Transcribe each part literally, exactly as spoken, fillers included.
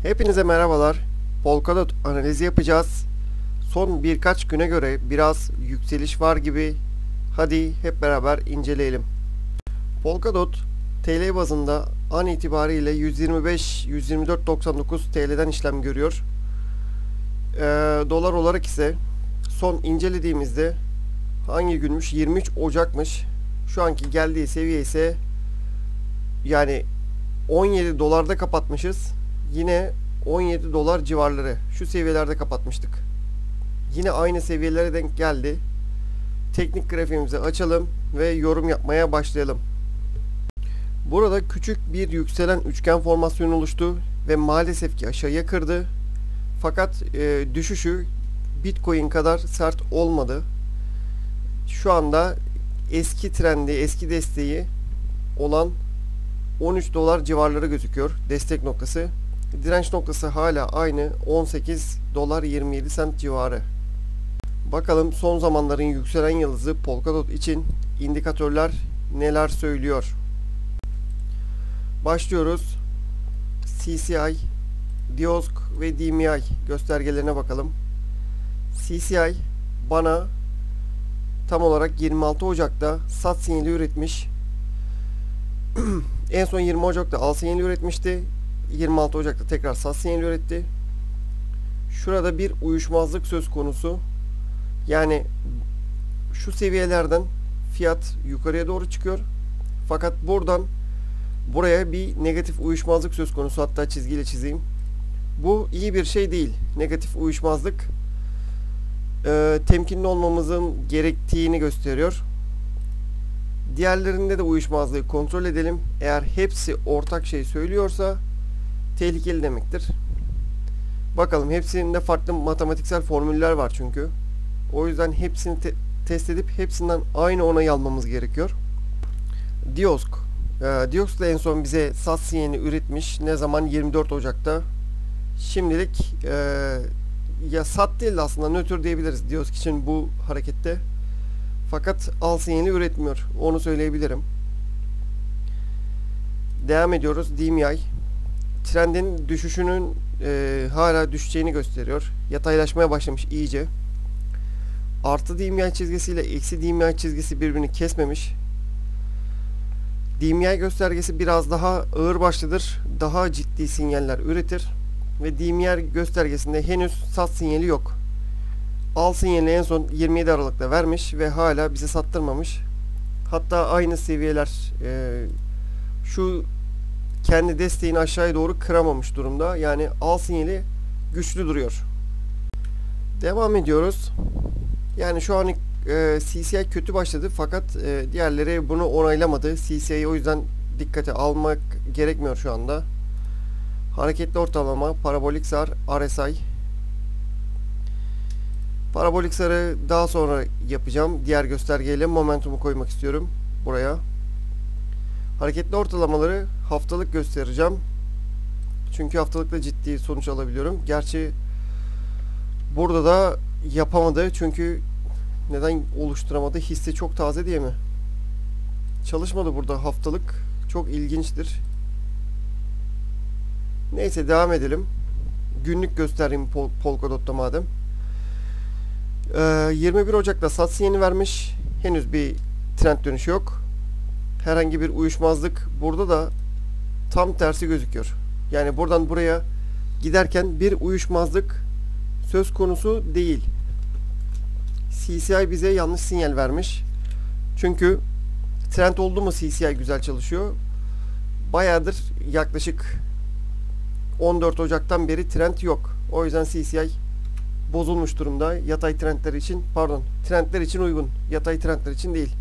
Hepinize merhabalar. Polkadot analizi yapacağız. Son birkaç güne göre biraz yükseliş var gibi. Hadi hep beraber inceleyelim. Polkadot T L bazında an itibariyle yüz yirmi beş yüz yirmi dört doksan dokuz T L'den işlem görüyor. Ee, dolar olarak ise son incelediğimizde hangi günmüş? yirmi üç Ocak'mış. Şu anki geldiği seviye ise yani on yedi dolarda kapatmışız. Yine on yedi dolar civarları. Şu seviyelerde kapatmıştık. Yine aynı seviyelere denk geldi. Teknik grafiğimizi açalım ve yorum yapmaya başlayalım. Burada küçük bir yükselen üçgen formasyonu oluştu ve maalesef ki aşağıya kırdı. Fakat e, düşüşü Bitcoin kadar sert olmadı. Şu anda eski trendi, eski desteği olan on üç dolar civarları gözüküyor. Destek noktası. Direnç noktası hala aynı on sekiz dolar yirmi yedi sent civarı. Bakalım son zamanların yükselen yıldızı Polkadot için indikatörler neler söylüyor. Başlıyoruz. C C I, Diosk ve D M I göstergelerine bakalım. C C I bana tam olarak yirmi altı Ocak'ta sat sinyali üretmiş. En son yirmi Ocak'ta al sinyali üretmişti. yirmi altı Ocak'ta tekrar sat sinyali üretti. Şurada bir uyuşmazlık söz konusu. Yani şu seviyelerden fiyat yukarıya doğru çıkıyor. Fakat buradan buraya bir negatif uyuşmazlık söz konusu. Hatta çizgiyle çizeyim. Bu iyi bir şey değil. Negatif uyuşmazlık e, temkinli olmamızın gerektiğini gösteriyor. Diğerlerinde de uyuşmazlığı kontrol edelim. Eğer hepsi ortak şey söylüyorsa tehlikeli demektir. Bakalım, hepsinde farklı matematiksel formüller var çünkü. O yüzden hepsini te test edip hepsinden aynı onayı almamız gerekiyor. Diosk. Ee, Diosk da en son bize sat sinyalini üretmiş. Ne zaman? yirmi dört Ocak'ta. Şimdilik e, ya sat değil aslında, nötr diyebiliriz Diosk için bu harekette. Fakat al sinyali üretmiyor. Onu söyleyebilirim. Devam ediyoruz. D M I. Trendin düşüşünün e, hala düşeceğini gösteriyor. Yataylaşmaya başlamış iyice. Artı D M I çizgisi ile eksi D M I çizgisi birbirini kesmemiş. D M I göstergesi biraz daha ağır başlıdır. Daha ciddi sinyaller üretir. Ve D M I göstergesinde henüz sat sinyali yok. Al sinyalini en son yirmi yedi Aralık'ta vermiş ve hala bize sattırmamış. Hatta aynı seviyeler e, şu kendi desteğini aşağıya doğru kıramamış durumda. Yani al sinyali güçlü duruyor. Devam ediyoruz. Yani şu an e, C C I kötü başladı fakat e, diğerleri bunu onaylamadı. C C I'yi o yüzden dikkate almak gerekmiyor şu anda. Hareketli ortalama, parabolik sar, R S I. Parabolik sarı daha sonra yapacağım. Diğer göstergeyle momentumu koymak istiyorum buraya. Hareketli ortalamaları haftalık göstereceğim. Çünkü haftalıkta ciddi sonuç alabiliyorum. Gerçi burada da yapamadı. Çünkü neden oluşturamadı? Hisse çok taze diye mi? Çalışmadı burada haftalık. Çok ilginçtir. Neyse, devam edelim. Günlük göstereyim Pol Polkadot'ta madem. Ee, yirmi bir Ocak'ta sat sinyalini vermiş. Henüz bir trend dönüşü yok. Herhangi bir uyuşmazlık. Burada da tam tersi gözüküyor. Yani buradan buraya giderken bir uyuşmazlık söz konusu değil. C C I bize yanlış sinyal vermiş. Çünkü trend oldu mu C C I güzel çalışıyor. Bayağıdır, yaklaşık on dört Ocak'tan beri trend yok. O yüzden C C I bozulmuş durumda. Yatay trendler için, pardon, trendler için uygun. Yatay trendler için değil.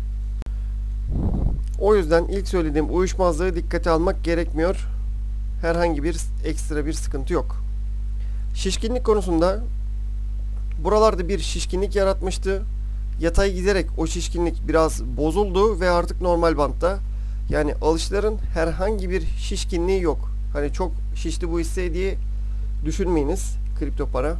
O yüzden ilk söylediğim uyuşmazlığı dikkate almak gerekmiyor. Herhangi bir ekstra bir sıkıntı yok. Şişkinlik konusunda buralarda bir şişkinlik yaratmıştı. Yatay giderek o şişkinlik biraz bozuldu ve artık normal bantta. Yani alışların herhangi bir şişkinliği yok. Hani çok şişti bu hisse diye düşünmeyiniz kripto para.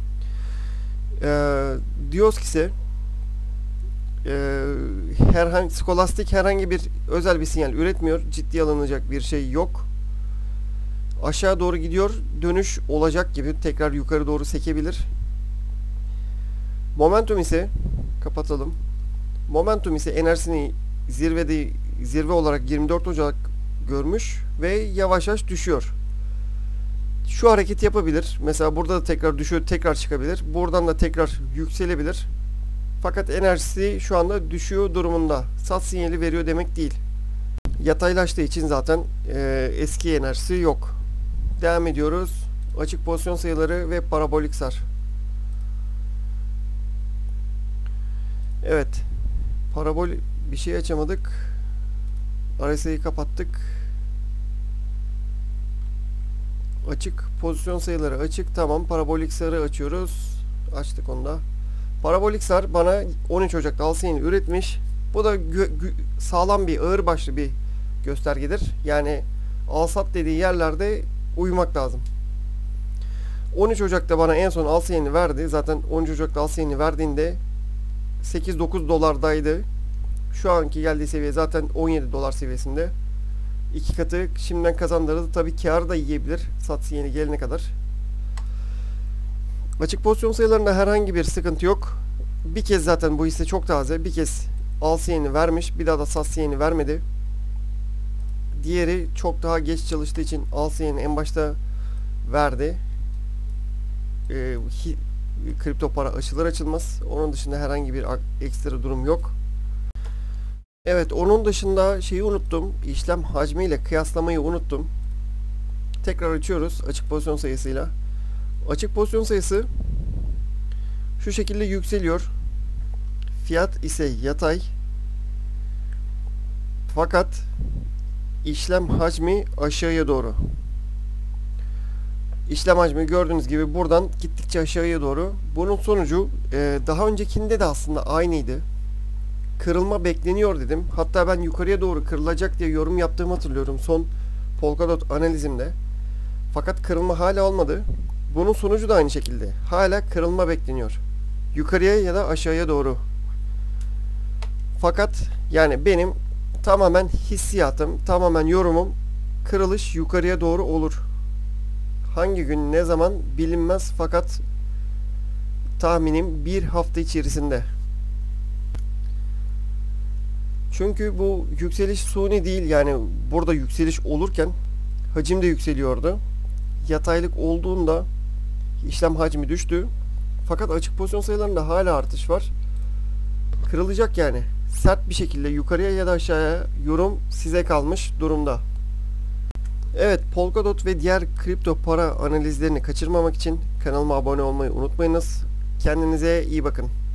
Ee, Diosk ise e, herhangi skolastik herhangi bir özel bir sinyal üretmiyor. Ciddiye alınacak bir şey yok. aşağı doğru gidiyor. Dönüş olacak gibi tekrar yukarı doğru sekebilir. Momentum ise kapatalım. Momentum ise enerjisini zirvede zirve olarak yirmi dört Ocak görmüş ve yavaş yavaş düşüyor. Şu hareket yapabilir. Mesela burada da tekrar düşüyor, tekrar çıkabilir. Buradan da tekrar yükselebilir. Fakat enerjisi şu anda düşüyor durumunda. Sat sinyali veriyor demek değil. Yataylaştığı için zaten e, eski enerjisi yok. Devam ediyoruz. Açık pozisyon sayıları ve parabolik sar. Evet. Parabol bir şey açamadık. R S I'yi kapattık. Açık pozisyon sayıları açık. Tamam. Parabolik sarı açıyoruz. Açtık onu da. Parabolik sar bana on üç Ocak'ta al sinyali üretmiş. Bu da sağlam bir, ağır başlı bir göstergedir. Yani al sat dediği yerlerde uyumak lazım. on üç Ocak'ta bana en son al sinyalini verdi. Zaten on üç Ocak'ta al sinyalini verdiğinde sekiz dokuz dolardaydı. Şu anki geldiği seviye zaten on yedi dolar seviyesinde. İki katı şimdiden kazandırdı. Tabii kârı da yiyebilir sat sinyali gelene kadar. Açık pozisyon sayılarında herhangi bir sıkıntı yok. Bir kez zaten bu hisse çok taze. Bir kez al sinyalini vermiş. Bir daha da sat sinyalini vermedi. Diğeri çok daha geç çalıştığı için al sinyalini en başta verdi. Ee, hi, kripto para açılır açılmaz. Onun dışında herhangi bir ekstra durum yok. Evet, onun dışında şeyi unuttum. İşlem hacmiyle kıyaslamayı unuttum. Tekrar açıyoruz açık pozisyon sayısıyla. Açık pozisyon sayısı şu şekilde yükseliyor. Fiyat ise yatay. Fakat işlem hacmi aşağıya doğru. İşlem hacmi gördüğünüz gibi buradan gittikçe aşağıya doğru. Bunun sonucu e, daha öncekinde de aslında aynıydı. Kırılma bekleniyor dedim. Hatta ben yukarıya doğru kırılacak diye yorum yaptığımı hatırlıyorum son Polkadot analizimde. Fakat kırılma hala olmadı. Bunun sonucu da aynı şekilde. Hala kırılma bekleniyor. Yukarıya ya da aşağıya doğru. Fakat yani benim tamamen hissiyatım, tamamen yorumum kırılış yukarıya doğru olur. Hangi gün, ne zaman bilinmez fakat tahminim bir hafta içerisinde. Çünkü bu yükseliş suni değil, yani burada yükseliş olurken hacim de yükseliyordu. Yataylık olduğunda işlem hacmi düştü. Fakat açık pozisyon sayılarında hala artış var. Kırılacak yani. Sert bir şekilde yukarıya ya da aşağıya yorum size kalmış durumda. Evet, Polkadot ve diğer kripto para analizlerini kaçırmamak için kanalıma abone olmayı unutmayınız. Kendinize iyi bakın.